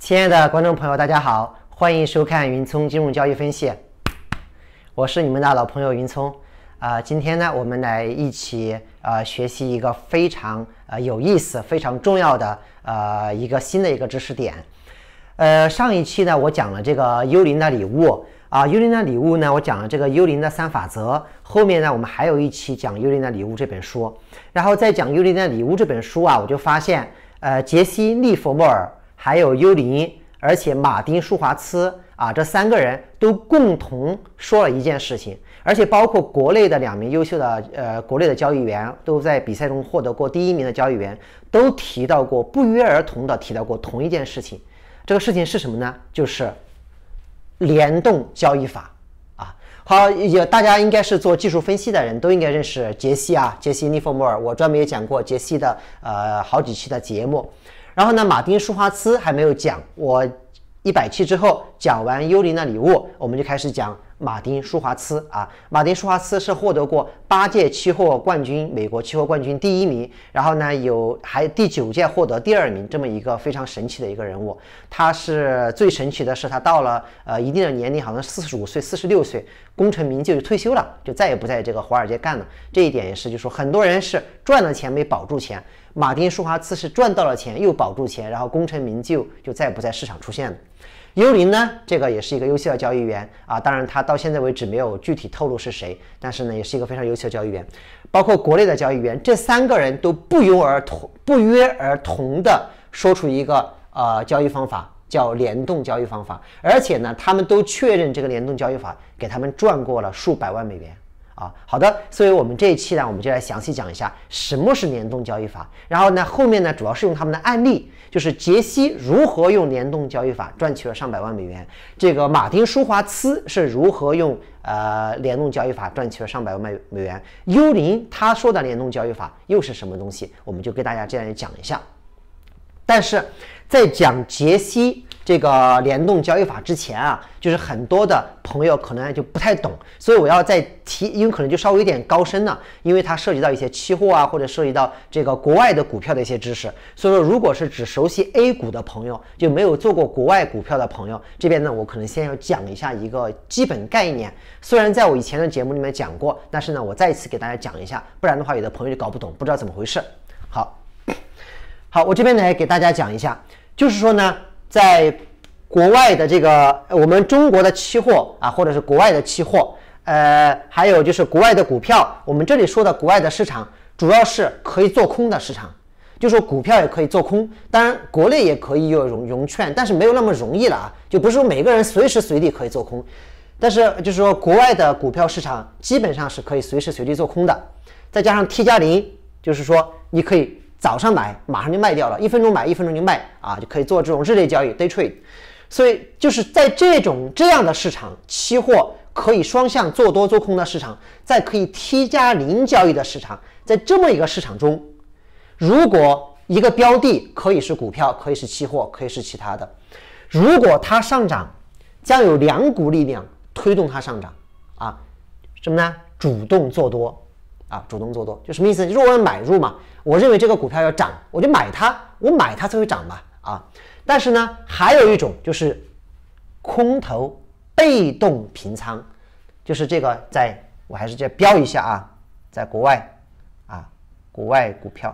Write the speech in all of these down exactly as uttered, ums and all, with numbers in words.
亲爱的观众朋友，大家好，欢迎收看云聪金融交易分析，我是你们的老朋友云聪。啊、呃，今天呢，我们来一起呃学习一个非常呃有意思、非常重要的呃一个新的一个知识点。呃，上一期呢，我讲了这个幽灵的礼物啊，幽灵的礼物呢，我讲了这个幽灵的三法则。后面呢，我们还有一期讲幽灵的礼物这本书。然后在讲幽灵的礼物这本书啊，我就发现，呃，杰西·利弗莫尔还有幽灵，而且马丁·舒华茨啊，这三个人都共同说了一件事情。而且包括国内的两名优秀的呃国内的交易员，都在比赛中获得过第一名的交易员，都提到过，不约而同的提到过同一件事情。这个事情是什么呢？就是联动交易法啊。好，也大家应该是做技术分析的人，都应该认识杰西啊，杰西·利弗莫尔。我专门也讲过杰西的呃好几期的节目。然后呢，马丁·舒华茨还没有讲，我一百期之后讲完幽灵的礼物，我们就开始讲马丁·舒华茨啊。马丁·舒华茨是获得过八届期货冠军，美国期货冠军第一名，然后呢有还第九届获得第二名，这么一个非常神奇的一个人物。他是最神奇的是，他到了呃一定的年龄，好像四十五岁、四十六岁，功成名就就退休了，就再也不在这个华尔街干了。这一点也是，就是说很多人是赚了钱没保住钱，马丁·舒华茨是赚到了钱又保住钱，然后功成名就，就再也不在市场出现了。幽灵呢，这个也是一个优秀的交易员啊，当然他到现在为止没有具体透露是谁，但是呢，也是一个非常优秀的交易员。包括国内的交易员，这三个人都不约而同、不约而同的说出一个呃交易方法，叫联动交易方法，而且呢，他们都确认这个联动交易法给他们赚过了数百万美元。啊，好的，所以我们这一期呢，我们就来详细讲一下什么是联动交易法。然后呢，后面呢，主要是用他们的案例，就是杰西如何用联动交易法赚取了上百万美元，这个马丁·舒华茨是如何用呃联动交易法赚取了上百万美元，幽灵他说的联动交易法又是什么东西，我们就给大家这样讲一下。但是在讲杰西这个联动交易法之前啊，就是很多的朋友可能就不太懂，所以我要再提，因为可能就稍微有点高深了，因为它涉及到一些期货啊，或者涉及到这个国外的股票的一些知识。所以说，如果是只熟悉 A 股的朋友，就没有做过国外股票的朋友，这边呢，我可能先要讲一下一个基本概念。虽然在我以前的节目里面讲过，但是呢，我再一次给大家讲一下，不然的话，有的朋友就搞不懂，不知道怎么回事。好，好，我这边来给大家讲一下，就是说呢，在国外的这个我们中国的期货啊，或者是国外的期货，呃，还有就是国外的股票，我们这里说的国外的市场，主要是可以做空的市场，就说股票也可以做空，当然国内也可以有融融券，但是没有那么容易了啊，就不是说每个人随时随地可以做空，但是就是说国外的股票市场基本上是可以随时随地做空的，再加上 T 加零，就是说你可以早上买，马上就卖掉了，一分钟买，一分钟就卖啊，就可以做这种日内交易 day trade。所以就是在这种这样的市场，期货可以双向做多做空的市场，在可以 T 加零交易的市场，在这么一个市场中，如果一个标的可以是股票，可以是期货，可以是其他的，如果它上涨，将有两股力量推动它上涨啊，什么呢？主动做多啊，主动做多就什么意思？就是我买入嘛，我认为这个股票要涨，我就买它，我买它才会涨嘛啊。但是呢，还有一种就是空头被动平仓，就是这个在我还是这标一下啊，在国外啊，国外股票。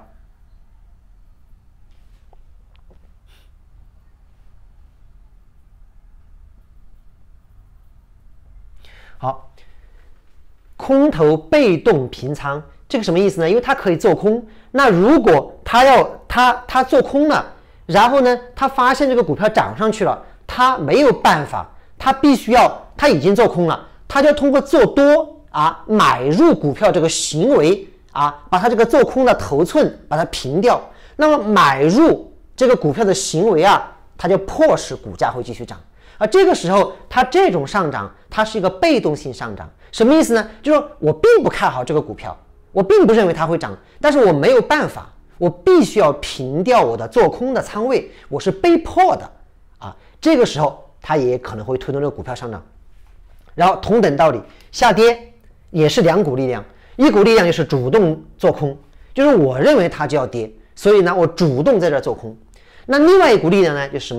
好，空头被动平仓，这个什么意思呢？因为它可以做空，那如果它要它它做空了，然后呢，他发现这个股票涨上去了，他没有办法，他必须要，他已经做空了，他就要通过做多啊，买入股票这个行为啊，把他这个做空的头寸把它平掉。那么买入这个股票的行为啊，它就迫使股价会继续涨。而这个时候，它这种上涨，它是一个被动性上涨，什么意思呢？就是说我并不看好这个股票，我并不认为它会涨，但是我没有办法。我必须要平掉我的做空的仓位，我是被迫的啊。这个时候，它也可能会推动这个股票上涨。然后同等道理，下跌也是两股力量，一股力量就是主动做空，就是我认为它就要跌，所以呢，我主动在这做空。那另外一股力量呢，就是什么呢？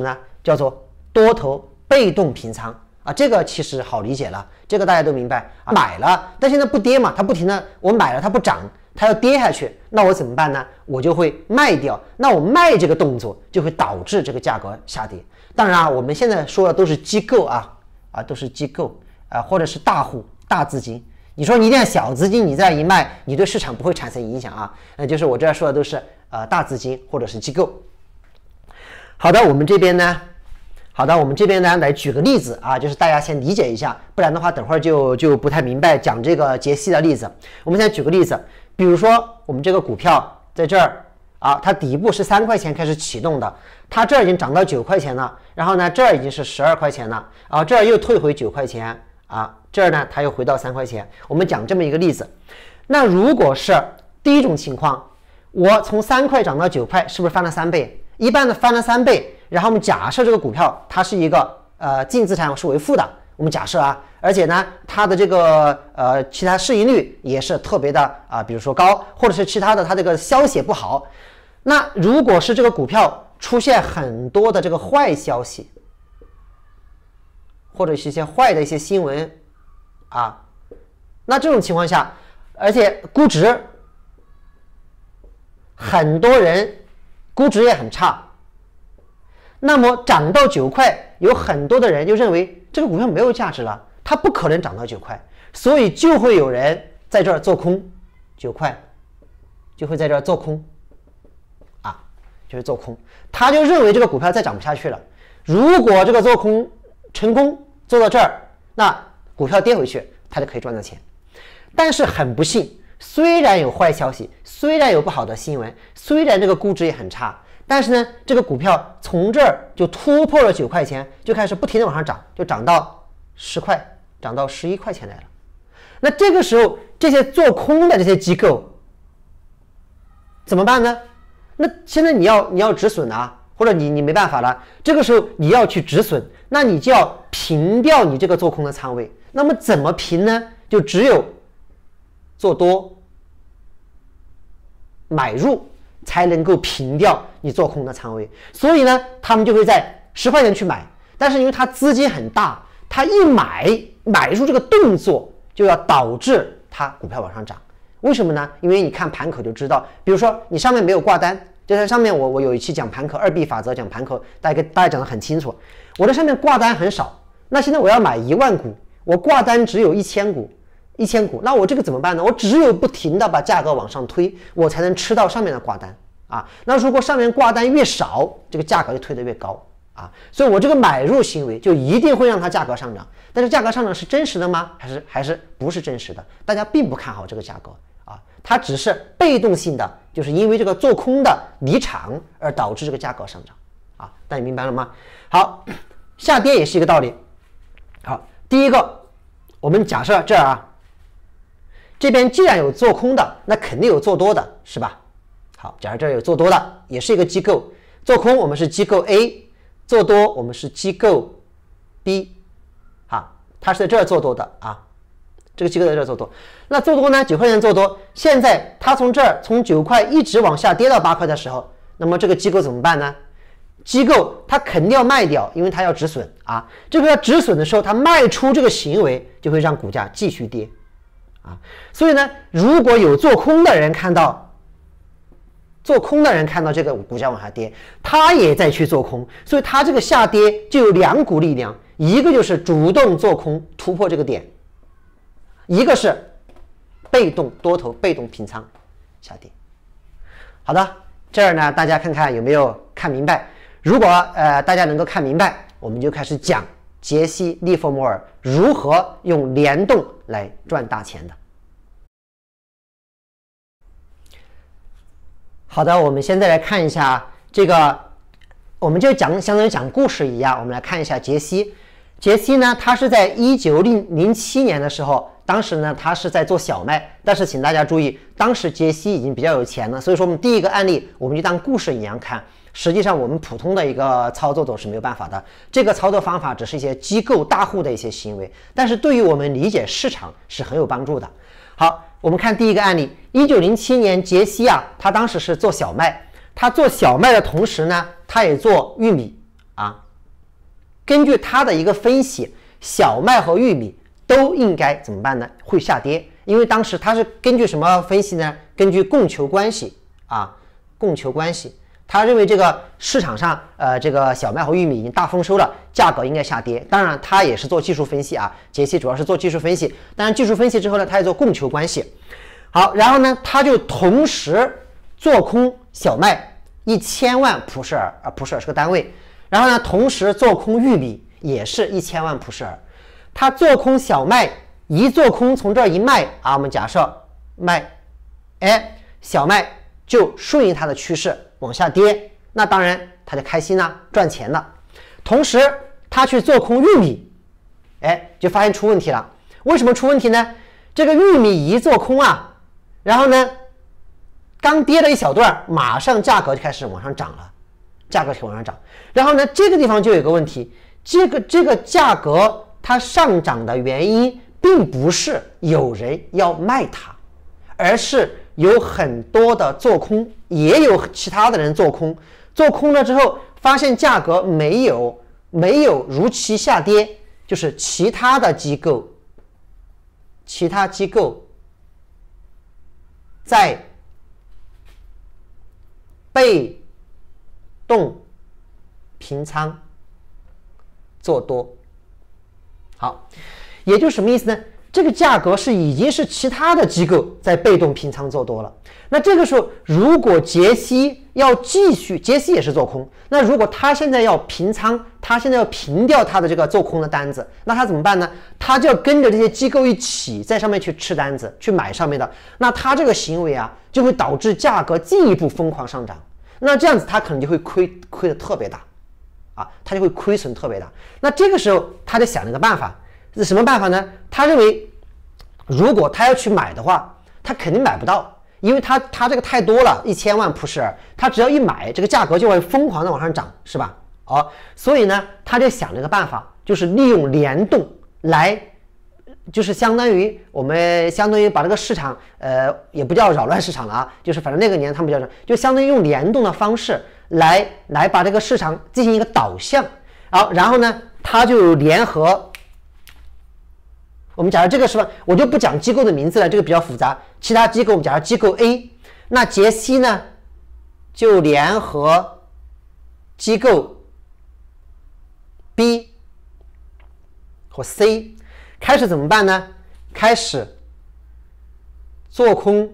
叫做多头被动平仓啊，这个其实好理解了，这个大家都明白啊。买了，但现在不跌嘛，它不停的，我买了它不涨，它要跌下去，那我怎么办呢？我就会卖掉，那我卖这个动作就会导致这个价格下跌。当然啊，我们现在说的都是机构啊啊，都是机构啊，或者是大户大资金。你说你一定要小资金，你这样一卖，你对市场不会产生影响啊。那就是我这儿说的都是呃大资金或者是机构。好的，我们这边呢，好的，我们这边呢来举个例子啊，就是大家先理解一下，不然的话等会儿就就不太明白讲这个杰西的例子。我们先举个例子，比如说我们这个股票在这儿啊，它底部是三块钱开始启动的，它这儿已经涨到九块钱了，然后呢这儿已经是十二块钱了，啊这儿又退回九块钱啊。这儿呢，它又回到三块钱。我们讲这么一个例子，那如果是第一种情况，我从三块涨到九块，是不是翻了三倍？一般的翻了三倍，然后我们假设这个股票它是一个呃净资产是为负的，我们假设啊，而且呢它的这个呃其他市盈率也是特别的啊、呃，比如说高，或者是其他的它这个消息不好。那如果是这个股票出现很多的这个坏消息，或者是一些坏的一些新闻。啊，那这种情况下，而且估值很多人估值也很差，那么涨到九块，有很多的人就认为这个股票没有价值了，它不可能涨到九块，所以就会有人在这儿做空九块，就会在这儿做空，啊，就是做空，他就认为这个股票再涨不下去了。如果这个做空成功做到这儿，那股票跌回去，它就可以赚到钱。但是很不幸，虽然有坏消息，虽然有不好的新闻，虽然这个估值也很差，但是呢，这个股票从这儿就突破了九块钱，就开始不停的往上涨，就涨到十块，涨到十一块钱来了。那这个时候，这些做空的这些机构怎么办呢？那现在你要你要止损啊，或者你你没办法了，这个时候你要去止损，那你就要平掉你这个做空的仓位。那么怎么平呢？就只有做多买入才能够平掉你做空的仓位。所以呢，他们就会在十块钱去买，但是因为他资金很大，他一买买入这个动作就要导致它股票往上涨。为什么呢？因为你看盘口就知道，比如说你上面没有挂单，就在上面我我有一期讲盘口二 B 法则，讲盘口，大家大家讲得很清楚。我在上面挂单很少，那现在我要买一万股，我挂单只有一千股，一千股，那我这个怎么办呢？我只有不停的把价格往上推，我才能吃到上面的挂单啊。那如果上面挂单越少，这个价格就推得越高啊。所以我这个买入行为就一定会让它价格上涨。但是价格上涨是真实的吗？还是还是不是真实的？大家并不看好这个价格啊，它只是被动性的，就是因为这个做空的离场而导致这个价格上涨啊。大家明白了吗？好，下跌也是一个道理。好，第一个，我们假设这儿啊，这边既然有做空的，那肯定有做多的，是吧？好，假如这儿有做多的，也是一个机构，做空我们是机构 A， 做多我们是机构 B， 好，它是在这儿做多的啊，这个机构在这儿做多。那做多呢，九块钱做多，现在它从这儿从九块一直往下跌到八块的时候，那么这个机构怎么办呢？机构它肯定要卖掉，因为它要止损啊。这个要止损的时候，它卖出这个行为就会让股价继续跌啊。所以呢，如果有做空的人看到，做空的人看到这个股价往下跌，他也在去做空，所以他这个下跌就有两股力量，一个就是主动做空突破这个点，一个是被动多头被动平仓下跌。好的，这儿呢大家看看有没有看明白？如果呃大家能够看明白，我们就开始讲杰西·利弗莫尔如何用联动来赚大钱的。好的，我们现在来看一下这个，我们就讲相当于讲故事一样，我们来看一下杰西。杰西呢，他是在一九零七年的时候，当时呢他是在做小麦，但是请大家注意，当时杰西已经比较有钱了，所以说我们第一个案例我们就当故事一样看。实际上我们普通的一个操作总是没有办法的，这个操作方法只是一些机构大户的一些行为，但是对于我们理解市场是很有帮助的。好，我们看第一个案例，一九零七年杰西啊，他当时是做小麦，他做小麦的同时呢，他也做玉米啊， 根据他的一个分析，小麦和玉米都应该怎么办呢？会下跌，因为当时他是根据什么分析呢？根据供求关系啊，供求关系，他认为这个市场上呃这个小麦和玉米已经大丰收了，价格应该下跌。当然，他也是做技术分析啊，杰西主要是做技术分析。当然，技术分析之后呢，他也做供求关系。好，然后呢，他就同时做空小麦一千万普舍尔啊，普舍尔是个单位。然后呢，同时做空玉米也是一千万普舍尔。他做空小麦，一做空从这儿一卖啊，我们假设卖，哎，小麦就顺应它的趋势往下跌，那当然他就开心了，赚钱了。同时他去做空玉米，哎，就发现出问题了。为什么出问题呢？这个玉米一做空啊，然后呢，刚跌了一小段，马上价格就开始往上涨了，价格开始往上涨。然后呢，这个地方就有个问题，这个这个价格它上涨的原因，并不是有人要卖它，而是有很多的做空，也有其他的人做空。做空了之后，发现价格没有没有如期下跌，就是其他的机构，其他机构在被动平仓做多。好，也就是什么意思呢？这个价格是已经是其他的机构在被动平仓做多了。那这个时候，如果杰西要继续，杰西也是做空，那如果他现在要平仓，他现在要平掉他的这个做空的单子，那他怎么办呢？他就要跟着这些机构一起在上面去吃单子，去买上面的。那他这个行为啊，就会导致价格进一步疯狂上涨。那这样子他可能就会亏亏的特别大。啊，他就会亏损特别大。那这个时候，他就想了个办法，是什么办法呢？他认为，如果他要去买的话，他肯定买不到，因为他他这个太多了，一千万普舍尔，他只要一买，这个价格就会疯狂的往上涨，是吧？哦，所以呢，他就想了个办法，就是利用联动来，就是相当于我们相当于把这个市场，呃，也不叫扰乱市场了啊，就是反正那个年他们叫就相当于用联动的方式。来来把这个市场进行一个导向，好，然后呢，他就联合，我们假如这个是吧，我就不讲机构的名字了，这个比较复杂。其他机构，我们假如机构 A， 那杰西呢就联合机构 B 或 C， 开始怎么办呢？开始做空，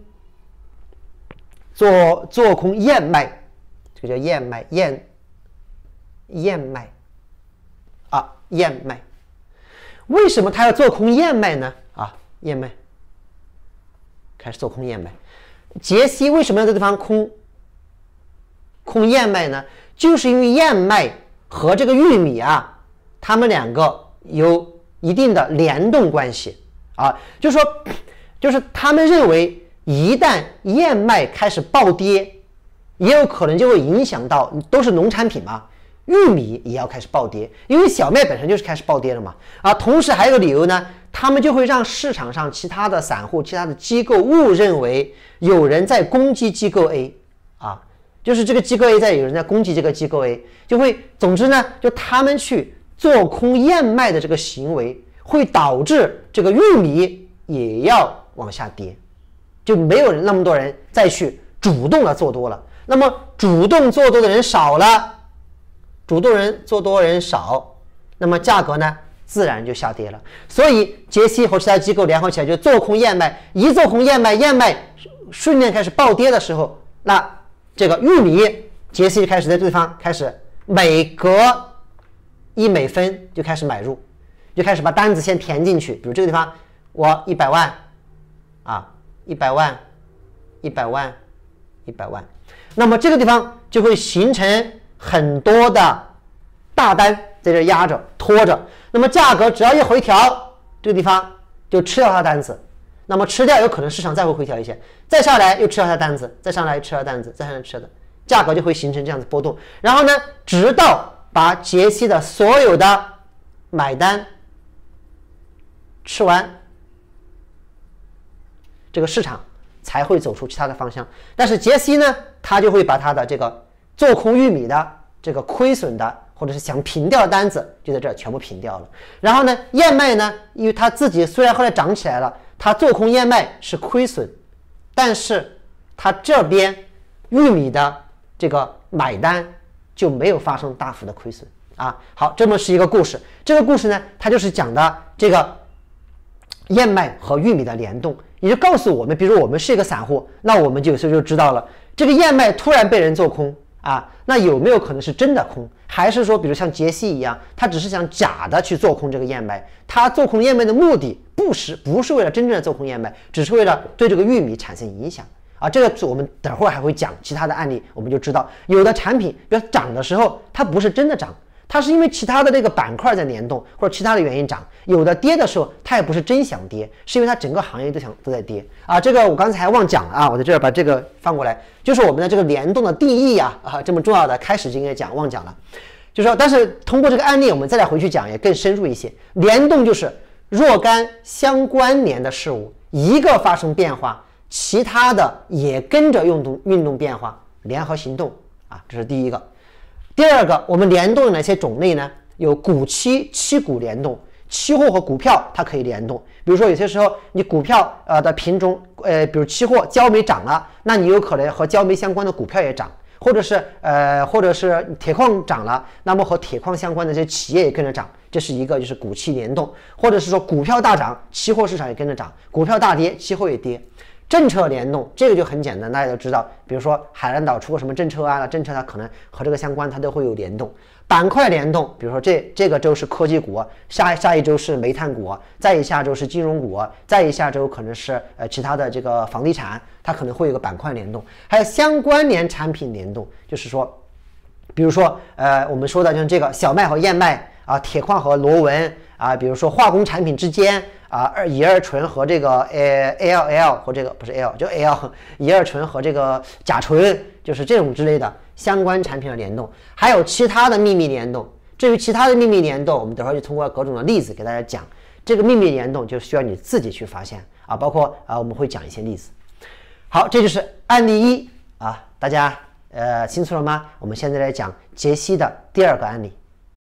做做空燕麦。这个叫燕麦，燕燕麦啊，燕麦。为什么他要做空燕麦呢？啊，燕麦开始做空燕麦。杰西为什么要在这地方空空燕麦呢？就是因为燕麦和这个玉米啊，它们两个有一定的联动关系啊，就是说，就是他们认为一旦燕麦开始暴跌。也有可能就会影响到，都是农产品嘛，玉米也要开始暴跌，因为小麦本身就是开始暴跌了嘛。啊，同时还有个理由呢，他们就会让市场上其他的散户、其他的机构误认为有人在攻击机构 A， 啊，就是这个机构 A 在有人在攻击这个机构 A， 就会，总之呢，就他们去做空燕麦的这个行为，会导致这个玉米也要往下跌，就没有那么多人再去主动的做多了。那么主动做多的人少了，主动人做多人少，那么价格呢自然就下跌了。所以杰西和其他机构联合起来就做空燕麦，一做空燕麦，燕麦顺便开始暴跌的时候，那这个玉米杰西就开始在这地方开始每隔一美分就开始买入，就开始把单子先填进去。比如这个地方我一百万啊，一百万，一百万，一百万。那么这个地方就会形成很多的大单在这压着拖着，那么价格只要一回调，这个地方就吃掉它的单子，那么吃掉有可能市场再会回调一些，再下来又吃掉它的单子，再上来又吃掉单子，再上来吃的，价格就会形成这样子波动。然后呢，直到把杰西的所有的买单吃完，这个市场才会走出其他的方向。但是杰西呢，他就会把他的这个做空玉米的这个亏损的或或者是想平掉的单子就在这儿全部平掉了。然后呢，燕麦呢，因为它自己虽然后来涨起来了，它做空燕麦是亏损，但是它这边玉米的这个买单就没有发生大幅的亏损啊。好，这么是一个故事。这个故事呢，它就是讲的这个燕麦和玉米的联动，也就告诉我们，比如我们是一个散户，那我们就有时候就知道了，这个燕麦突然被人做空啊，那有没有可能是真的空，还是说比如像杰西一样，他只是想假的去做空这个燕麦，他做空燕麦的目的不是不是为了真正的做空燕麦，只是为了对这个玉米产生影响啊。这个我们等会儿还会讲其他的案例，我们就知道有的产品比如涨的时候它不是真的涨，它是因为其他的这个板块在联动或者其他的原因涨，有的跌的时候它也不是真想跌，是因为它整个行业都想都在跌啊。这个我刚才还忘讲了啊，我在这儿把这个放过来，就是我们的这个联动的定义啊啊，这么重要的开始就应该讲，忘讲了。就是说，但是通过这个案例我们再来回去讲也更深入一些。联动就是若干相关联的事物一个发生变化，其他的也跟着运动运动变化，联合行动啊，这是第一个。第二个，我们联动的哪些种类呢？有股期、期股联动，期货和股票它可以联动。比如说有些时候你股票呃的品种，呃，比如期货焦煤涨了，那你有可能和焦煤相关的股票也涨，或者是呃，或者是铁矿涨了，那么和铁矿相关的这些企业也跟着涨，这是一个就是股期联动。或者是说股票大涨，期货市场也跟着涨，股票大跌，期货也跌。政策联动这个就很简单，大家都知道，比如说海南岛出过什么政策啊，政策它可能和这个相关，它都会有联动。板块联动，比如说这这个周是科技股，下下一周是煤炭股，再一下周是金融股，再一下周可能是呃其他的这个房地产，它可能会有个板块联动。还有相关联产品联动，就是说比如说呃我们说的像这个小麦和燕麦啊，铁矿和螺纹啊，比如说化工产品之间啊，二乙二醇和这个呃 A L L 和这个不是 L 就 L 乙二醇和这个甲醇，就是这种之类的相关产品的联动。还有其他的秘密联动，至于其他的秘密联动，我们等会儿就通过各种的例子给大家讲。这个秘密联动就需要你自己去发现啊，包括啊我们会讲一些例子。好，这就是案例一啊，大家呃清楚了吗？我们现在来讲杰西的第二个案例。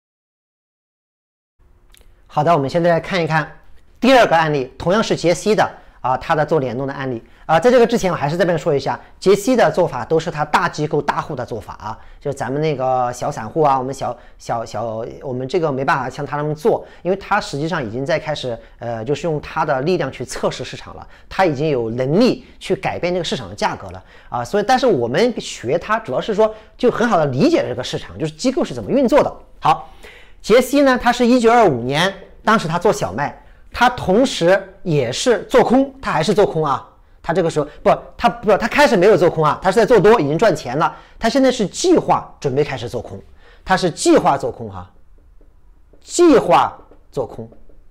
好的，我们现在来看一看第二个案例，同样是杰西的啊，他的做联动的案例啊。在这个之前，我还是这边说一下，杰西的做法都是他大机构大户的做法啊，就是咱们那个小散户啊，我们小小小，我们这个没办法像他那么做，因为他实际上已经在开始呃，就是用他的力量去测试市场了，他已经有能力去改变这个市场的价格了啊。所以，但是我们学他主要是说，就很好的理解这个市场，就是机构是怎么运作的。好。杰西呢，他是一九二五年，当时他做小麦，他同时也是做空，他还是做空啊。他这个时候不，他不，他开始没有做空啊，他是在做多，已经赚钱了。他现在是计划准备开始做空，他是计划做空哈，计划做空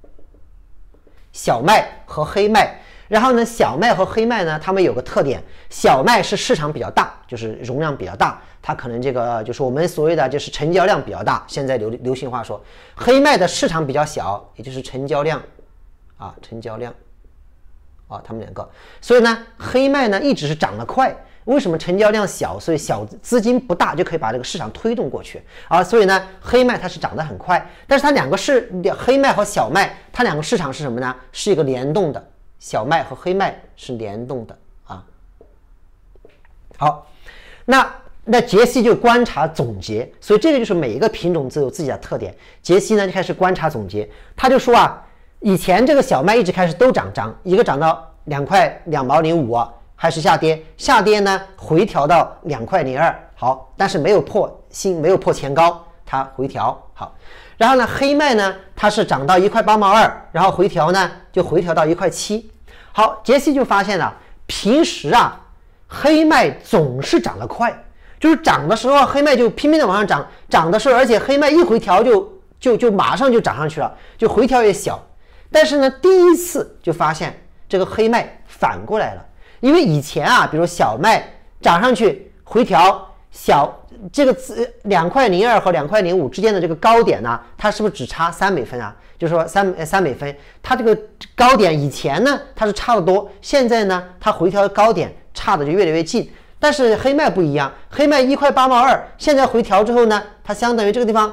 小麦和黑麦。然后呢，小麦和黑麦呢，它们有个特点，小麦是市场比较大，就是容量比较大，它可能这个就是我们所谓的就是成交量比较大，现在流流行话说，黑麦的市场比较小，也就是成交量啊，成交量啊，它们两个，所以呢，黑麦呢一直是涨得快，为什么成交量小？所以小资金不大就可以把这个市场推动过去啊，所以呢，黑麦它是涨得很快，但是它两个是黑麦和小麦，它两个市场是什么呢？是一个联动的。小麦和黑麦是联动的啊。好，那那杰西就观察总结，所以这个就是每一个品种都有自己的特点。杰西呢就开始观察总结，他就说啊，以前这个小麦一直开始都涨涨，一个涨到两块两毛零五，开始下跌，下跌呢回调到两块零二，好，但是没有破新，没有破前高，它回调好。然后呢，黑麦呢它是涨到一块八毛二，然后回调呢就回调到一块七。好，杰西就发现了，平时啊，黑麦总是涨得快，就是涨的时候黑麦就拼命的往上涨，涨的时候，而且黑麦一回调就就就马上就涨上去了，就回调也小。但是呢，第一次就发现这个黑麦反过来了，因为以前啊，比如小麦涨上去回调小，这个两块零二和两块零五之间的这个高点呢，它是不是只差三美分啊？就是说三三美分，它这个高点以前呢它是差得多，现在呢它回调高点差的就越来越近。但是黑麦不一样，黑麦一块八毛二，现在回调之后呢，它相当于这个地方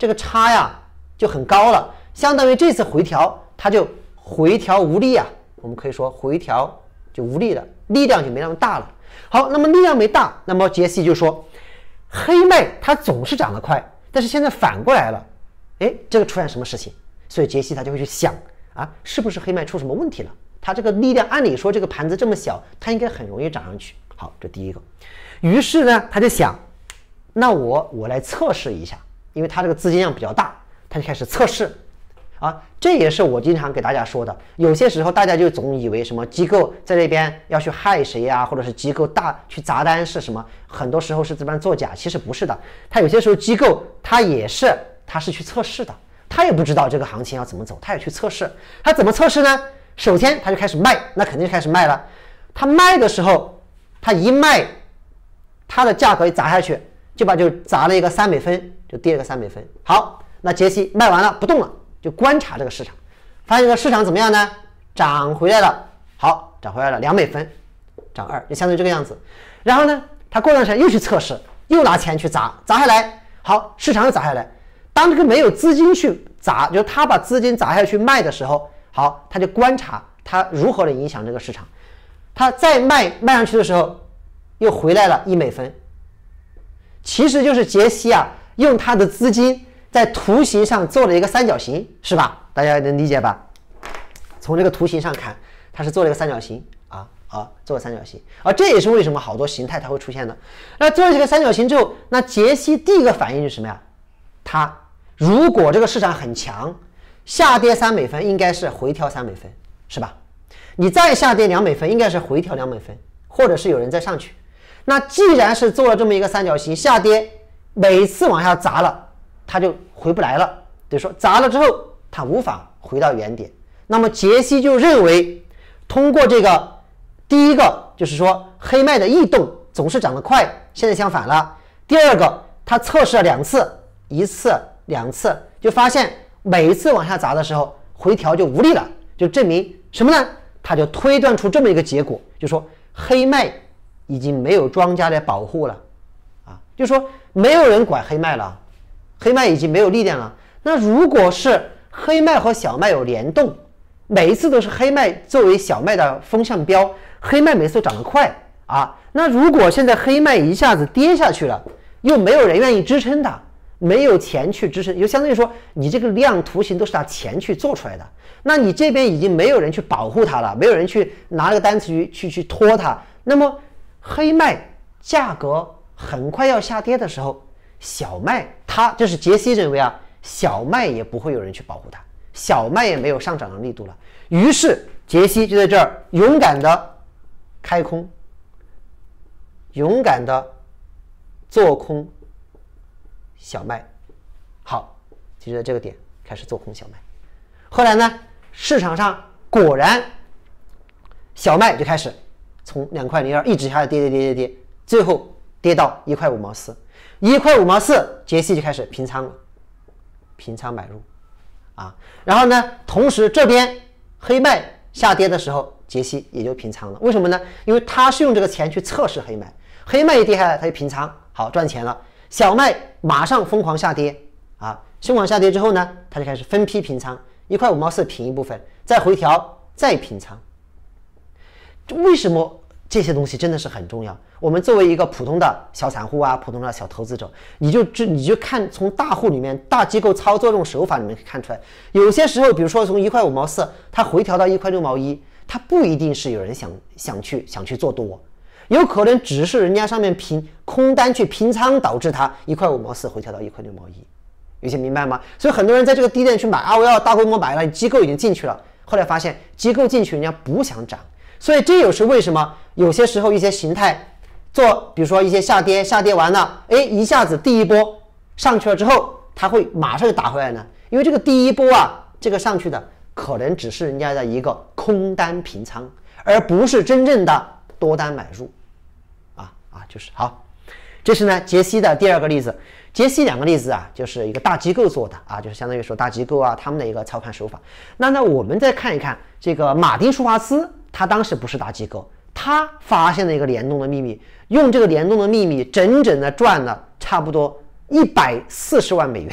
这个差呀就很高了，相当于这次回调它就回调无力啊，我们可以说回调就无力了，力量就没那么大了。好，那么力量没大，那么杰西就说，黑麦它总是涨得快，但是现在反过来了，哎，这个出现什么事情？所以杰西他就会去想啊，是不是黑麦出什么问题了？它这个力量，按理说这个盘子这么小，它应该很容易涨上去。好，这第一个。于是呢，他就想，那我我来测试一下，因为他这个资金量比较大，他就开始测试。啊，这也是我经常给大家说的。有些时候大家就总以为什么机构在这边要去害谁呀、啊，或者是机构大去砸单是什么？很多时候是这边作假，其实不是的。他有些时候机构他也是他是去测试的，他也不知道这个行情要怎么走，他也去测试。他怎么测试呢？首先他就开始卖，那肯定开始卖了。他卖的时候，他一卖，他的价格一砸下去，就把就砸了一个三美分，就跌了个三美分。好，那杰西卖完了不动了。就观察这个市场，发现这个市场怎么样呢？涨回来了，好，涨回来了，两美分，涨二，就相当于这个样子。然后呢，他过段时间又去测试，又拿钱去砸，砸下来，好，市场又砸下来。当这个没有资金去砸，就是他把资金砸下去卖的时候，好，他就观察他如何的影响这个市场。他再卖卖上去的时候，又回来了一美分。其实就是杰西啊，用他的资金。在图形上做了一个三角形，是吧？大家能理解吧？从这个图形上看，它是做了一个三角形啊啊，做了三角形。而这也是为什么好多形态它会出现的。那做了这个三角形之后，那杰西第一个反应是什么呀？它如果这个市场很强，下跌三美分应该是回调三美分，是吧？你再下跌两美分，应该是回调两美分，或者是有人再上去。那既然是做了这么一个三角形，下跌每次往下砸了。它就回不来了，就是说砸了之后它无法回到原点。那么杰西就认为，通过这个第一个就是说黑麦的异动总是涨得快，现在相反了。第二个，他测试了两次，一次两次，就发现每一次往下砸的时候回调就无力了，就证明什么呢？他就推断出这么一个结果，就说黑麦已经没有庄家来保护了啊，就说没有人管黑麦了。黑麦已经没有力量了。那如果是黑麦和小麦有联动，每一次都是黑麦作为小麦的风向标，黑麦每次都涨得快啊。那如果现在黑麦一下子跌下去了，又没有人愿意支撑它，没有钱去支撑，就相当于说你这个量图形都是拿钱去做出来的，那你这边已经没有人去保护它了，没有人去拿个单子去去去拖它，那么黑麦价格很快要下跌的时候，小麦它就是杰西认为啊，小麦也不会有人去保护它，小麦也没有上涨的力度了。于是杰西就在这儿勇敢的开空，勇敢的做空小麦。好，就在这个点开始做空小麦。后来呢，市场上果然小麦就开始从两块零二一直下来跌跌跌跌跌，最后跌到一块五毛四。一块五毛四，杰西就开始平仓了，平仓买入，啊，然后呢，同时这边黑麦下跌的时候，杰西也就平仓了。为什么呢？因为他是用这个钱去测试黑麦，黑麦一跌下来，他就平仓，好赚钱了。小麦马上疯狂下跌，啊，疯狂下跌之后呢，他就开始分批平仓，一块五毛四平一部分，再回调，再平仓。为什么？这些东西真的是很重要。我们作为一个普通的小散户啊，普通的小投资者，你就你就看从大户里面、大机构操作这种手法里面看出来，有些时候，比如说从一块五毛四，它回调到一块六毛一，它不一定是有人想想去想去做多，有可能只是人家上面平空单去平仓，导致它一块五毛四回调到一块六毛一。有些明白吗？所以很多人在这个低点去买啊，我要大规模买了，机构已经进去了，后来发现机构进去人家不想涨。所以这也是为什么有些时候一些形态做，比如说一些下跌，下跌完了，哎，一下子第一波上去了之后，它会马上就打回来呢？因为这个第一波啊，这个上去的可能只是人家的一个空单平仓，而不是真正的多单买入，啊啊，就是好。这是呢杰西的第二个例子。杰西两个例子啊，就是一个大机构做的啊，就是相当于说大机构啊他们的一个操盘手法。那呢，我们再看一看这个马丁舒华兹。他当时不是大机构，他发现了一个联动的秘密，用这个联动的秘密整整的赚了差不多一百四十万美元，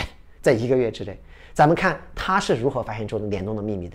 在一个月之内。咱们看他是如何发现这种联动的秘密的。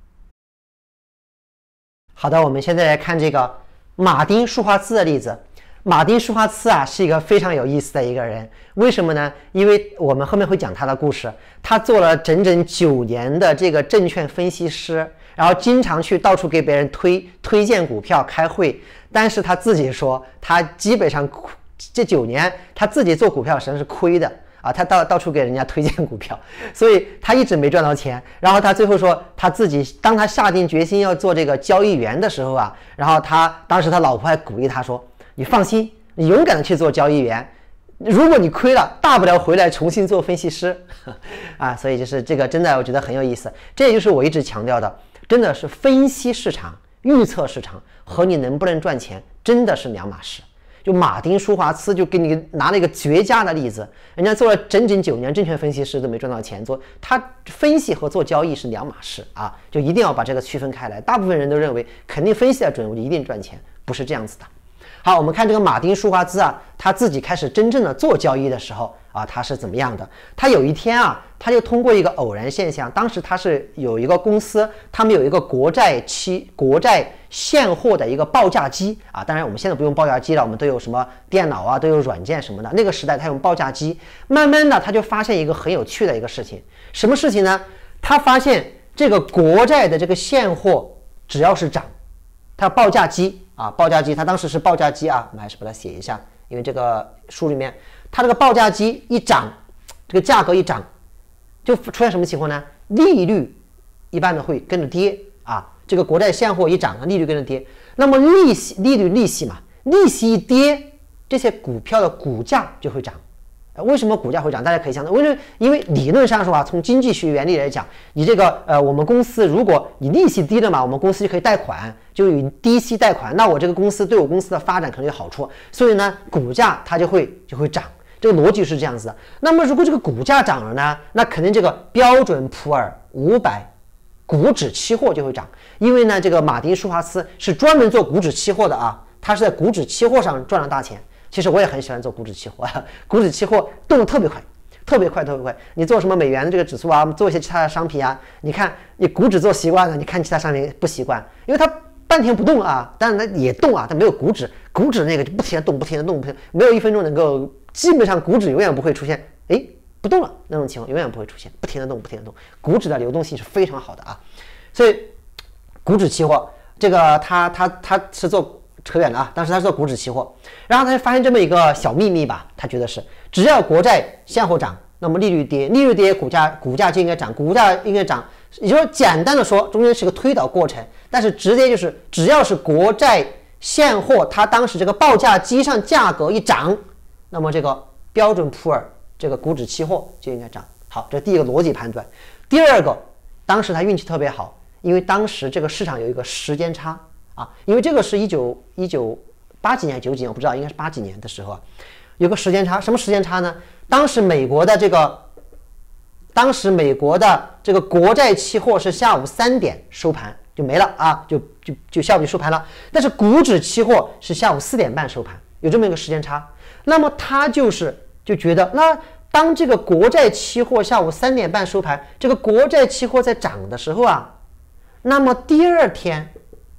好的，我们现在来看这个马丁·舒华兹的例子。马丁·舒华兹啊是一个非常有意思的一个人，为什么呢？因为我们后面会讲他的故事。他做了整整九年的这个证券分析师，然后经常去到处给别人推推荐股票、开会。但是他自己说，他基本上这九年他自己做股票实际上是亏的啊，他到到处给人家推荐股票，所以他一直没赚到钱。然后他最后说，他自己当他下定决心要做这个交易员的时候啊，然后他当时他老婆还鼓励他说，你放心，你勇敢的去做交易员，如果你亏了，大不了回来重新做分析师啊。所以就是这个真的我觉得很有意思，这也就是我一直强调的，真的是分析市场、预测市场和你能不能赚钱真的是两码事。就马丁·舒华兹就给你拿了一个绝佳的例子，人家做了整整九年证券分析师都没赚到钱，做他分析和做交易是两码事啊，就一定要把这个区分开来。大部分人都认为肯定分析的准，我就一定赚钱，不是这样子的。好，我们看这个马丁·舒华兹啊，他自己开始真正的做交易的时候啊，他是怎么样的？他有一天啊，他就通过一个偶然现象，当时他是有一个公司，他们有一个国债期、国债现货的一个报价机啊。当然我们现在不用报价机了，我们都有什么电脑啊，都有软件什么的。那个时代他用报价机，慢慢的他就发现一个很有趣的一个事情，什么事情呢？他发现这个国债的这个现货只要是涨，它报价机啊，报价机，它当时是报价机啊，我们还是把它写一下，因为这个书里面，它这个报价机一涨，这个价格一涨，就出现什么情况呢？利率一般的会跟着跌啊，这个国债现货一涨，利率跟着跌，那么利息、利率、利息嘛，利息一跌，这些股票的股价就会涨。为什么股价会涨？大家可以想到，为什么？因为理论上说啊，从经济学原理来讲，你这个呃，我们公司如果你利息低了嘛，我们公司就可以贷款，就有低息贷款，那我这个公司对我公司的发展可能有好处，所以呢，股价它就会就会涨，这个逻辑是这样子的。那么如果这个股价涨了呢，那肯定这个标准普尔五百股指期货就会涨，因为呢，这个马丁·舒华兹是专门做股指期货的啊，他是在股指期货上赚了大钱。其实我也很喜欢做股指期货，股指期货动得特别快，特别快，特别快。你做什么美元的这个指数啊，做一些其他的商品啊，你看你股指做习惯了，你看其他商品不习惯，因为它半天不动啊，但是它也动啊，它没有股指，股指那个就不停的动，不停的动，不停，没有一分钟能够，基本上股指永远不会出现，哎，不动了那种情况，永远不会出现，不停的动，不停的动，股指的流动性是非常好的啊，所以股指期货这个它它它是做。扯远了啊！当时他是做股指期货，然后他就发现这么一个小秘密吧，他觉得是只要国债现货涨，那么利率跌，利率跌，股价股价就应该涨，股价应该涨。也就是简单的说，中间是个推导过程，但是直接就是只要是国债现货，它当时这个报价机上价格一涨，那么这个标准普尔这个股指期货就应该涨。好，这是第一个逻辑判断。第二个，当时他运气特别好，因为当时这个市场有一个时间差。啊，因为这个是一九一九八几年九几年，我不知道，应该是八几年的时候啊，有个时间差。什么时间差呢？当时美国的这个，当时美国的这个国债期货是下午三点收盘就没了啊，就就就下午就收盘了。但是股指期货是下午四点半收盘，有这么一个时间差。那么他就是就觉得，那当这个国债期货下午三点半收盘，这个国债期货在涨的时候啊，那么第二天。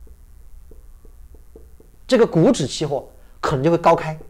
这个股指期货可能就会高开，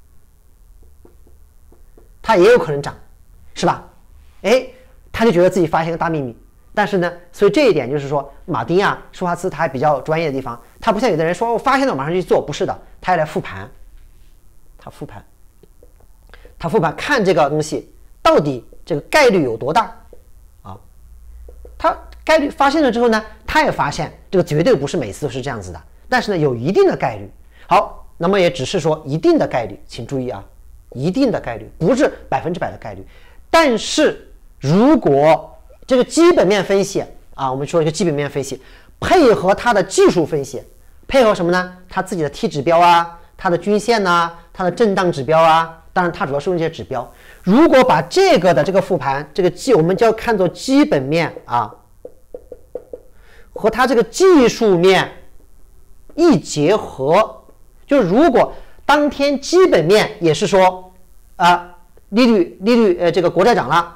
它也有可能涨，是吧？哎，他就觉得自己发现一个大秘密。但是呢，所以这一点就是说，马丁啊、舒华兹他还比较专业的地方，他不像有的人说我发现了马上就去做，不是的，他要来复盘，他复盘，他复盘看这个东西到底这个概率有多大啊？他概率发现了之后呢，他也发现这个绝对不是每次都是这样子的。但是呢，有一定的概率。好，那么也只是说一定的概率，请注意啊，一定的概率，不是百分之百的概率。但是如果这个基本面分析啊，我们说一个基本面分析，配合它的技术分析，配合什么呢？它自己的 T 指标啊，它的均线呐、啊，它的震荡指标啊，当然它主要是用这些指标。如果把这个的这个复盘，这个基我们就要看作基本面啊，和它这个技术面。一结合，就是如果当天基本面也是说，啊、呃，利率利率呃这个国债涨了，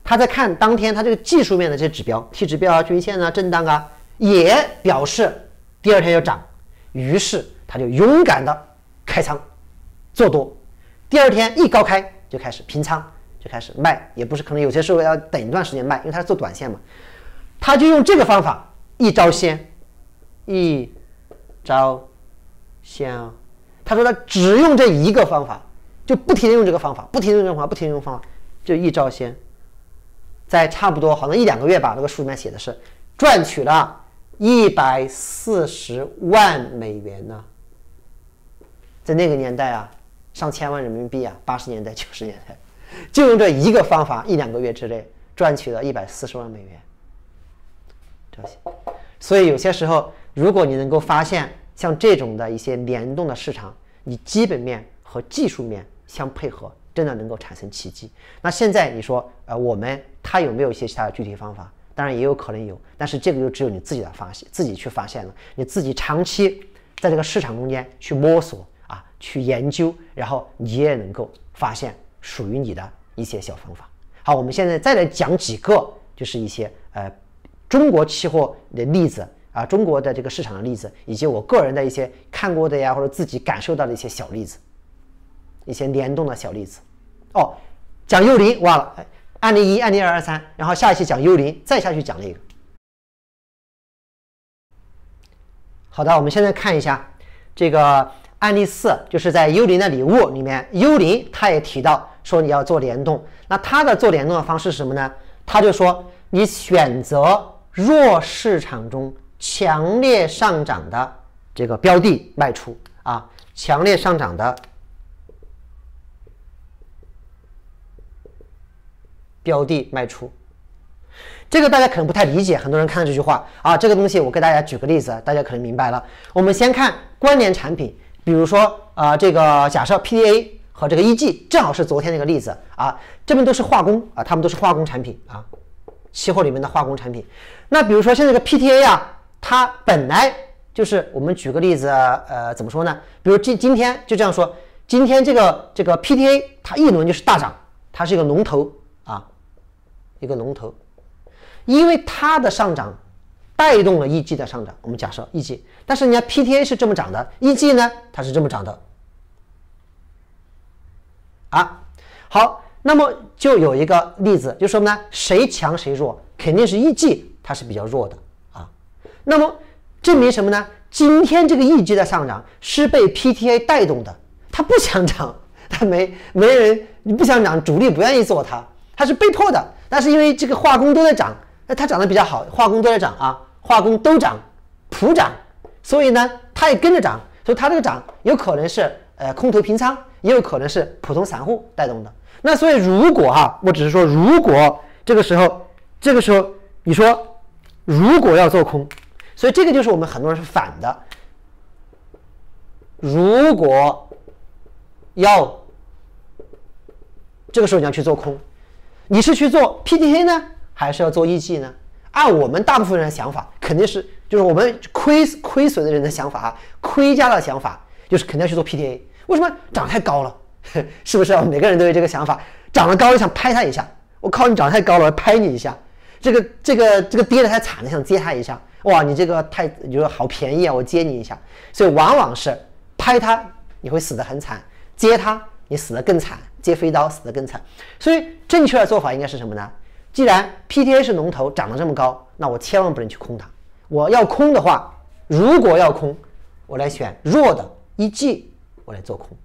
他在看当天他这个技术面的这些指标 ，T 指标啊、均线啊、震荡啊，也表示第二天要涨，于是他就勇敢的开仓做多，第二天一高开就开始平仓，就开始卖，也不是可能有些时候要等一段时间卖，因为他是做短线嘛，他就用这个方法一招鲜，一招鲜啊，他说他只用这一个方法，就不停的用这个方法，不停的用这个方法，不停的用方法，就一招鲜。在差不多好像一两个月吧，那个书里面写的是赚取了一百四十万美元呢。在那个年代啊，上千万人民币啊，八十年代、九十年代，就用这一个方法，一两个月之内赚取了一百四十万美元。这些，所以有些时候，如果你能够发现像这种的一些联动的市场，你基本面和技术面相配合，真的能够产生奇迹。那现在你说，呃，我们它有没有一些其他的具体方法？当然也有可能有，但是这个就只有你自己的发现，自己去发现了，你自己长期在这个市场中间去摸索啊，去研究，然后你也能够发现属于你的一些小方法。好，我们现在再来讲几个，就是一些呃中国期货的例子啊，中国的这个市场的例子，以及我个人的一些看过的呀，或者自己感受到的一些小例子。一些联动的小例子哦，讲幽灵忘了，案例一、案例二、二三，然后下一期讲幽灵，再下去讲那个。好的，我们现在看一下这个案例四，就是在幽灵的礼物里面，幽灵他也提到说你要做联动，那他的做联动的方式是什么呢？他就说你选择弱市场中强烈上涨的这个标的卖出啊，强烈上涨的标的卖出，这个大家可能不太理解，很多人看到这句话啊，这个东西我给大家举个例子，大家可能明白了。我们先看关联产品，比如说啊、呃，这个假设 P T A 和这个 E G 正好是昨天那个例子啊，这边都是化工啊，他们都是化工产品啊，期货里面的化工产品。那比如说像这个 P T A 啊，它本来就是我们举个例子，呃，怎么说呢？比如今今天就这样说，今天这个这个 P T A 它一轮就是大涨，它是一个龙头啊。一个龙头，因为它的上涨带动了 E G 的上涨，我们假设 E G， 但是人家 P T A 是这么涨的 ，E G 呢它是这么涨的，啊，好，那么就有一个例子，就说呢谁强谁弱，肯定是 E G 它是比较弱的啊，那么证明什么呢？今天这个 E G 的上涨是被 P T A 带动的，它不想涨，它没没人你不想涨，主力不愿意做它，它是被迫的。但是因为这个化工都在涨，那它涨得比较好，化工都在涨啊，化工都涨，普涨，所以呢，它也跟着涨，所以它这个涨有可能是呃空头平仓，也有可能是普通散户带动的。那所以如果哈、啊，我只是说如果这个时候，这个时候你说如果要做空，所以这个就是我们很多人是反的，如果要这个时候你要去做空。你是去做 P T A 呢，还是要做 E G 呢？按我们大部分人的想法，肯定是就是我们亏亏损的人的想法啊，亏家的想法就是肯定要去做 P T A。为什么涨太高了？是不是、啊？每个人都有这个想法，涨得高就想拍它一下。我靠，你涨得太高了，我拍你一下。这个这个这个跌得太惨了，想接它一下。哇，你这个太你说好便宜啊，我接你一下。所以往往是拍它你会死得很惨，接它你死得更惨。接飞刀死得更惨，所以正确的做法应该是什么呢？既然 P T A 是龙头涨得这么高，那我千万不能去空它。我要空的话，如果要空，我来选弱的 E G， 我来做空。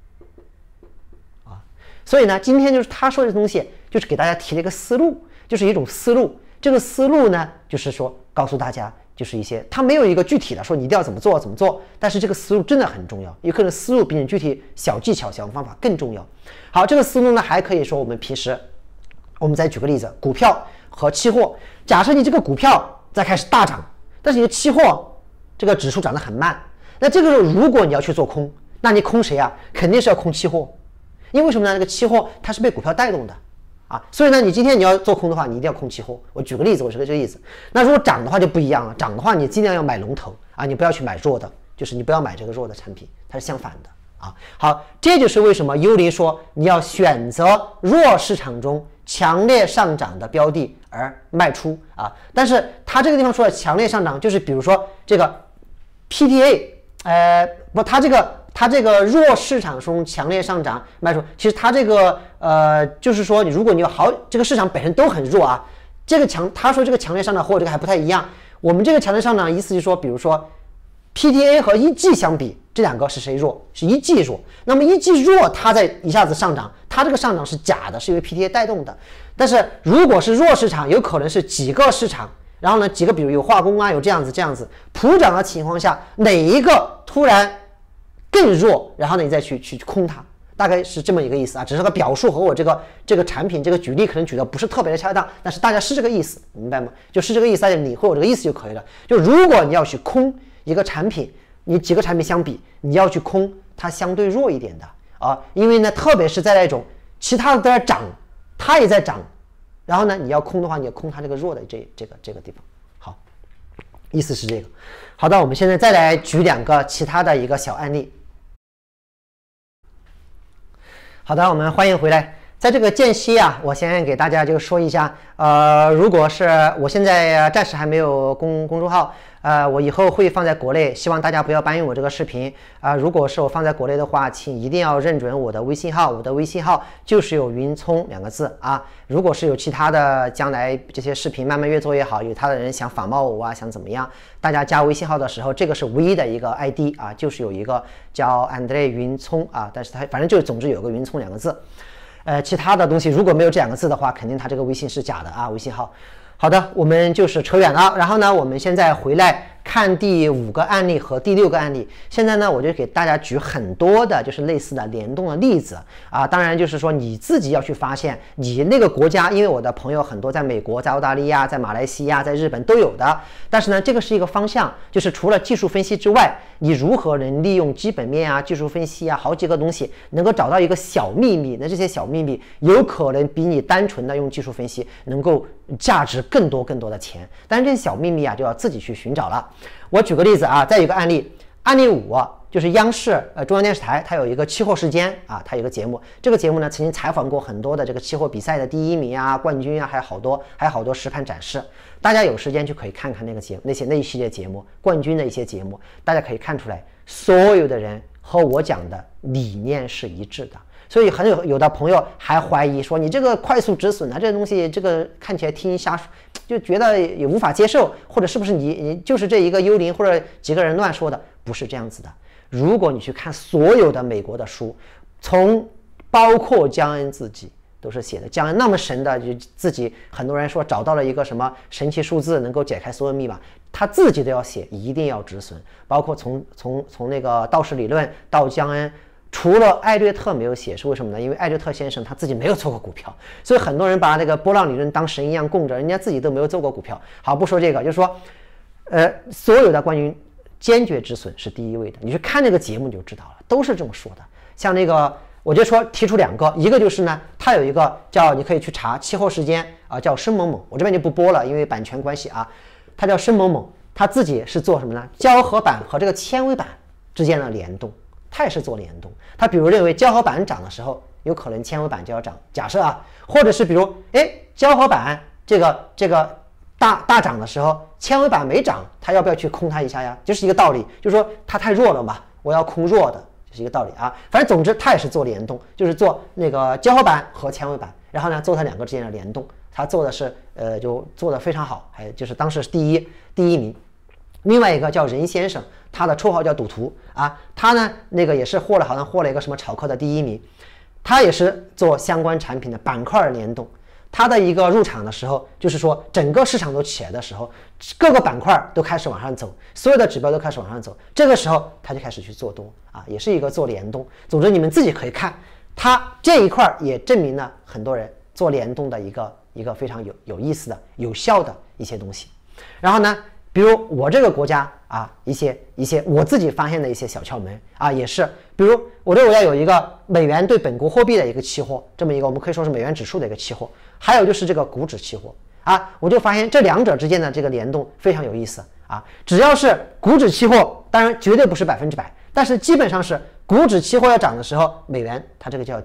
啊，所以呢，今天就是他说的东西，就是给大家提了一个思路，就是一种思路。这个思路呢，就是说告诉大家，就是一些他没有一个具体的说你一定要怎么做怎么做，但是这个思路真的很重要，有可能思路比你具体小技巧、小方法更重要。好，这个思路呢，还可以说我们平时，我们再举个例子，股票和期货。假设你这个股票在开始大涨，但是你的期货这个指数涨得很慢，那这个时候如果你要去做空，那你空谁啊？肯定是要空期货，因为什么呢？这个期货它是被股票带动的啊，所以呢，你今天你要做空的话，你一定要空期货。我举个例子，我是个这个意思。那如果涨的话就不一样了，涨的话你尽量要买龙头啊，你不要去买弱的，就是你不要买这个弱的产品，它是相反的啊。好，这就是为什么幽灵说你要选择弱市场中强烈上涨的标的而卖出啊。但是它这个地方说的强烈上涨，就是比如说这个 P T A， 呃，不，它这个它这个弱市场中强烈上涨卖出，其实它这个呃，就是说你如果你有好这个市场本身都很弱啊，这个强他说这个强烈上涨和我这个还不太一样。我们这个强烈上涨意思就是说，比如说 P T A 和 E G 相比，这两个是谁弱？是 E G 弱。那么 E G 弱，它在一下子上涨，它这个上涨是假的，是因为 P T A 带动的。但是如果是弱市场，有可能是几个市场。然后呢，几个比如有化工啊，有这样子这样子普涨的情况下，哪一个突然更弱，然后呢你再去去空它，大概是这么一个意思啊。只是个表述和我这个这个产品这个举例可能举的不是特别的恰当，但是大家是这个意思，明白吗？就是这个意思，大家理会我这个意思就可以了。就如果你要去空一个产品，你几个产品相比，你要去空它相对弱一点的啊，因为呢，特别是在那种其他的在涨，它也在涨。然后呢，你要空的话，你要空它这个弱的这这个这个地方。好，意思是这个。好的，我们现在再来举两个其他的一个小案例。好的，我们欢迎回来。在这个间隙啊，我先给大家就说一下，呃，如果是我现在暂时还没有公公众号，呃，我以后会放在国内，希望大家不要搬运我这个视频啊、呃。如果是我放在国内的话，请一定要认准我的微信号，我的微信号就是有云聪两个字啊。如果是有其他的将来这些视频慢慢越做越好，有他的人想仿冒我啊，想怎么样，大家加微信号的时候，这个是唯一的一个 I D 啊，就是有一个叫 Andre 云聪啊，但是他反正就是总之有个云聪两个字。呃，其他的东西如果没有这两个字的话，肯定它这个微信是假的啊，微信号。好的，我们就是扯远了。然后呢，我们现在回来看第五个案例和第六个案例。现在呢，我就给大家举很多的就是类似的联动的例子啊。当然就是说你自己要去发现你那个国家，因为我的朋友很多在美国、在澳大利亚、在马来西亚、在日本都有的。但是呢，这个是一个方向，就是除了技术分析之外，你如何能利用基本面啊、技术分析啊好几个东西，能够找到一个小秘密？那这些小秘密有可能比你单纯的用技术分析能够价值更多更多的钱，但是这些小秘密啊，就要自己去寻找了。我举个例子啊，再有一个案例，案例五就是央视呃中央电视台，它有一个期货时间啊，它有一个节目，这个节目呢曾经采访过很多的这个期货比赛的第一名啊、冠军啊，还有好多还有好多实盘展示，大家有时间就可以看看那个节目，那些那一系列节目，冠军的一些节目，大家可以看出来，所有的人和我讲的理念是一致的。所以很有有的朋友还怀疑说，你这个快速止损啊，这个东西，这个看起来听瞎，就觉得也无法接受，或者是不是你你就是这一个幽灵或者几个人乱说的？不是这样子的。如果你去看所有的美国的书，从包括江恩自己都是写的，江恩那么神的，就自己很多人说找到了一个什么神奇数字能够解开所有密码，他自己都要写，一定要止损。包括从从从那个道氏理论到江恩。除了艾略特没有写，是为什么呢？因为艾略特先生他自己没有做过股票，所以很多人把那个波浪理论当神一样供着，人家自己都没有做过股票。好，不说这个，就是说，呃，所有的关于坚决止损是第一位的，你去看那个节目你就知道了，都是这么说的。像那个，我就说提出两个，一个就是呢，它有一个叫你可以去查期货时间啊，叫申某某，我这边就不播了，因为版权关系啊，他叫申某某，他自己是做什么呢？胶合板和这个纤维板之间的联动。他也是做联动，他比如认为胶合板涨的时候，有可能纤维板就要涨，假设啊，或者是比如，哎，胶合板这个这个大大涨的时候，纤维板没涨，他要不要去空它一下呀？就是一个道理，就是说它太弱了嘛，我要空弱的，就是一个道理啊。反正总之，他也是做联动，就是做那个胶合板和纤维板，然后呢，做它两个之间的联动，他做的是呃，就做的非常好，还就是当时是第一第一名。另外一个叫任先生，他的绰号叫赌徒啊，他呢那个也是获了好像获了一个什么炒课的第一名，他也是做相关产品的板块联动。他的一个入场的时候，就是说整个市场都起来的时候，各个板块都开始往上走，所有的指标都开始往上走，这个时候他就开始去做多啊，也是一个做联动。总之你们自己可以看，他这一块也证明了很多人做联动的一个一个非常有有意思的、有效的一些东西。然后呢？比如我这个国家啊，一些一些我自己发现的一些小窍门啊，也是，比如我这个国家有一个美元对本国货币的一个期货，这么一个我们可以说是美元指数的一个期货，还有就是这个股指期货啊，我就发现这两者之间的这个联动非常有意思啊。只要是股指期货，当然绝对不是百分之百，但是基本上是股指期货要涨的时候，美元它这个就要跌；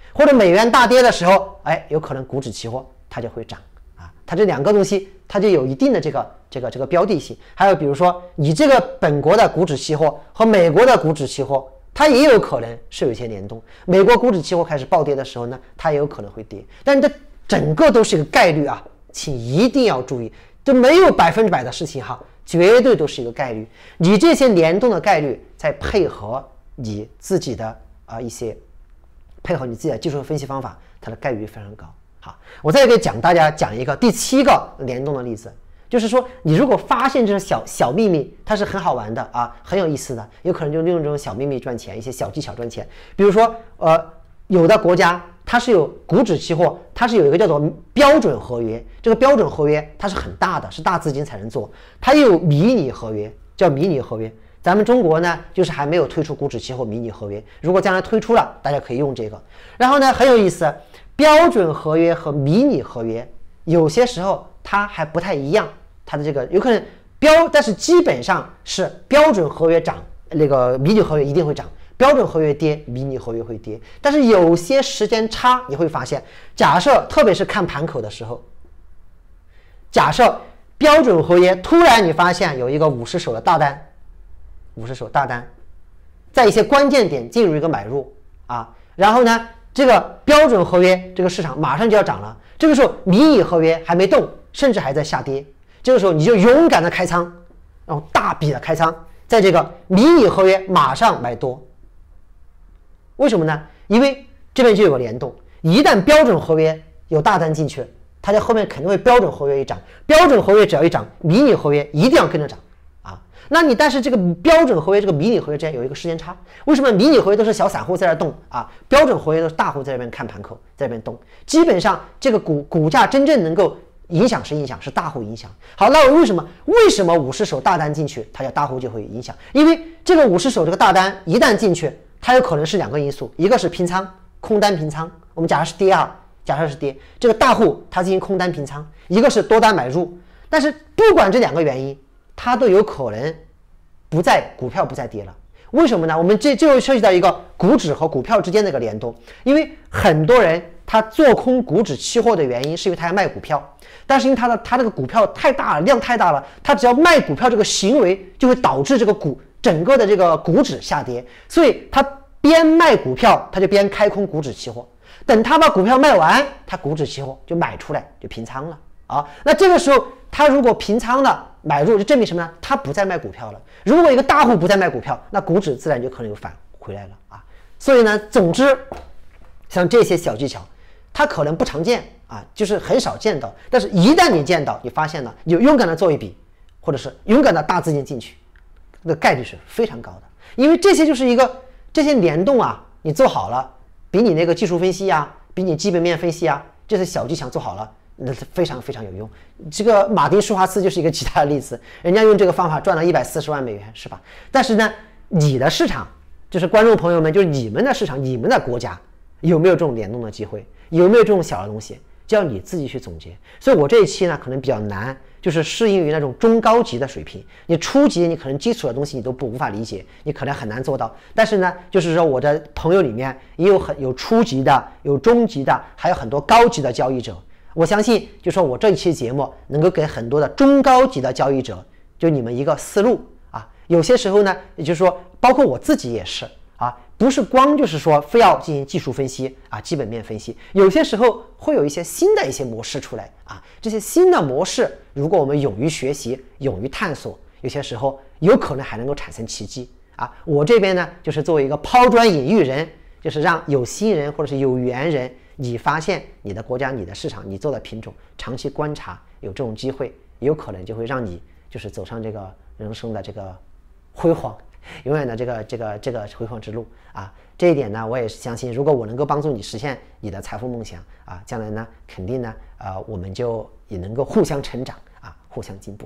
或者美元大跌的时候，哎，有可能股指期货它就会涨啊。它这两个东西它就有一定的这个这个这个标的性。还有比如说你这个本国的股指期货和美国的股指期货，它也有可能是有一些联动。美国股指期货开始暴跌的时候呢，它也有可能会跌，但这整个都是一个概率啊，请一定要注意，这没有百分之百的事情哈，绝对都是一个概率。你这些联动的概率再配合你自己的啊、呃、一些配合你自己的技术分析方法，它的概率非常高。好，我再给讲大家讲一个第七个联动的例子，就是说你如果发现这种小小秘密，它是很好玩的啊，很有意思的，有可能就利用这种小秘密赚钱，一些小技巧赚钱。比如说呃，有的国家它是有股指期货，它是有一个叫做标准合约，这个标准合约它是很大的，是大资金才能做。它也有迷你合约，叫迷你合约。咱们中国呢，就是还没有推出股指期货迷你合约，如果将来推出了，大家可以用这个。然后呢，很有意思，标准合约和迷你合约有些时候它还不太一样，它的这个有可能标，但是基本上是标准合约涨，那个迷你合约一定会涨。标准合约跌，迷你合约会跌，但是有些时间差，你会发现，假设特别是看盘口的时候，假设标准合约突然你发现有一个五十手的大单，五十手大单，在一些关键点进入一个买入啊，然后呢，这个标准合约这个市场马上就要涨了，这个时候迷你合约还没动，甚至还在下跌，这个时候你就勇敢的开仓，然后大笔的开仓，在这个迷你合约马上买多。为什么呢？因为这边就有个联动，一旦标准合约有大单进去，它在后面肯定会标准合约一涨，标准合约只要一涨，迷你合约一定要跟着涨啊。那你但是这个标准合约这个迷你合约之间有一个时间差，为什么迷你合约都是小散户在这动啊？标准合约都是大户在这边看盘口，在这边动，基本上这个股股价真正能够影响是影响是大户影响。好，那为什么为什么五十手大单进去，它叫大户就会影响？因为这个五十手这个大单一旦进去，它有可能是两个因素，一个是平仓，空单平仓，我们假设是跌啊，假设是跌，这个大户它进行空单平仓，一个是多单买入，但是不管这两个原因，它都有可能不再股票不再跌了。为什么呢？我们这就涉及到一个股指和股票之间的一个联动，因为很多人他做空股指期货的原因是因为他要卖股票，但是因为他的他这个股票太大了，量太大了，他只要卖股票这个行为就会导致这个股整个的这个股指下跌，所以他边卖股票他就边开空股指期货，等他把股票卖完，他股指期货就买出来就平仓了啊。那这个时候他如果平仓了买入，就证明什么呢？他不再卖股票了。如果一个大户不再卖股票，那股指自然就可能就返回来了啊。所以呢，总之像这些小技巧，它可能不常见啊，就是很少见到，但是一旦你见到，你发现了，你就勇敢的做一笔，或者是勇敢的大资金进去，那个概率是非常高的。因为这些就是一个这些联动啊，你做好了，比你那个技术分析啊，比你基本面分析啊，这些小技巧做好了，那是非常非常有用。这个马丁施华茨就是一个其他的例子，人家用这个方法赚了一百四十万美元，是吧？但是呢，你的市场就是观众朋友们，就是你们的市场，你们的国家有没有这种联动的机会？有没有这种小的东西？就要你自己去总结。所以我这一期呢，可能比较难，就是适应于那种中高级的水平。你初级，你可能基础的东西你都不无法理解，你可能很难做到。但是呢，就是说我的朋友里面也有很有初级的，有中级的，还有很多高级的交易者。我相信，就说我这一期节目能够给很多的中高级的交易者，就你们一个思路啊。有些时候呢，也就是说，包括我自己也是啊，不是光就是说非要进行技术分析啊、基本面分析，有些时候会有一些新的一些模式出来啊。这些新的模式，如果我们勇于学习、勇于探索，有些时候有可能还能够产生奇迹啊。我这边呢，就是作为一个抛砖引玉人，就是让有心人或者是有缘人。你发现你的国家、你的市场、你做的品种，长期观察有这种机会，有可能就会让你就是走上这个人生的这个辉煌，永远的这个这个这个辉煌之路啊！这一点呢，我也是相信，如果我能够帮助你实现你的财富梦想啊，将来呢，肯定呢，呃，我们就也能够互相成长啊，互相进步。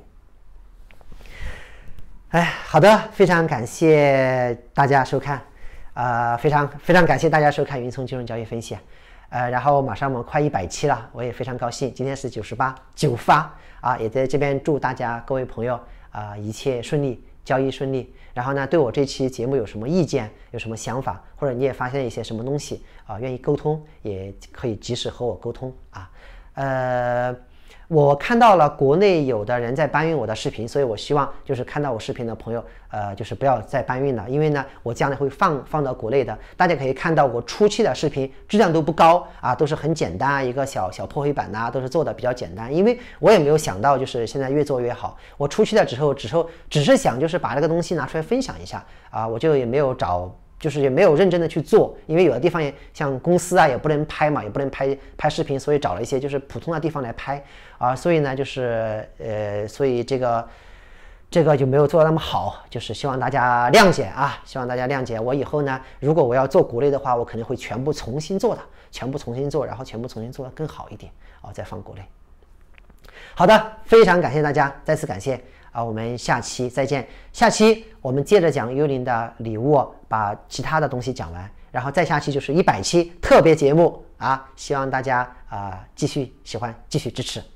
哎，好的，非常感谢大家收看，呃，非常非常感谢大家收看云聪金融交易分析。呃，然后马上我们快一百期了，我也非常高兴，今天是九十八九发啊，也在这边祝大家各位朋友啊、呃、一切顺利， 交易顺利。然后呢，对我这期节目有什么意见，有什么想法，或者你也发现一些什么东西啊，愿意沟通，也可以及时和我沟通啊。呃。我看到了国内有的人在搬运我的视频，所以我希望就是看到我视频的朋友，呃，就是不要再搬运了，因为呢，我将来会放放到国内的。大家可以看到我初期的视频质量都不高啊，都是很简单，一个小小破黑板呐、啊，都是做的比较简单。因为我也没有想到，就是现在越做越好。我初期的时候，只是只是想就是把这个东西拿出来分享一下啊，我就也没有找。就是也没有认真的去做，因为有的地方也像公司啊也不能拍嘛，也不能拍拍视频，所以找了一些就是普通的地方来拍啊，所以呢就是呃，所以这个这个就没有做得那么好，就是希望大家谅解啊，希望大家谅解。我以后呢，如果我要做国内的话，我肯定会全部重新做的，全部重新做，然后全部重新做得更好一点啊，再放国内。好的，非常感谢大家，再次感谢。啊，我们下期再见。下期我们接着讲幽灵的礼物，把其他的东西讲完，然后再下期就是一百期特别节目啊！希望大家啊、呃、继续喜欢，继续支持。